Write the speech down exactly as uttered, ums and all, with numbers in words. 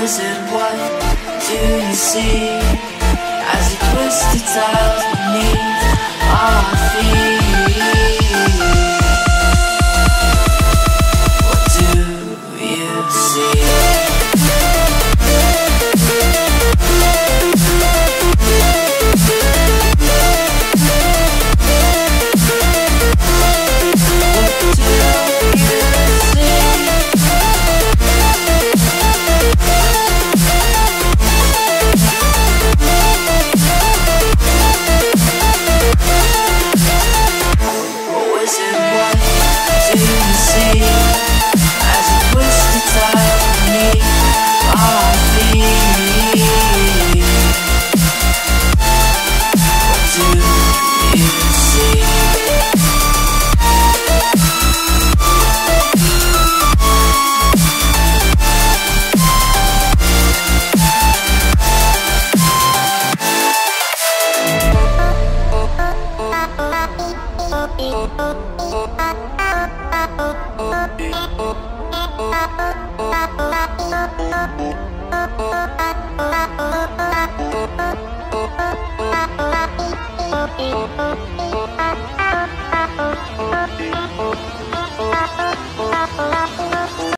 wizard, what do you see as you twist the tiles beneath our feet? What do you see? Thank you.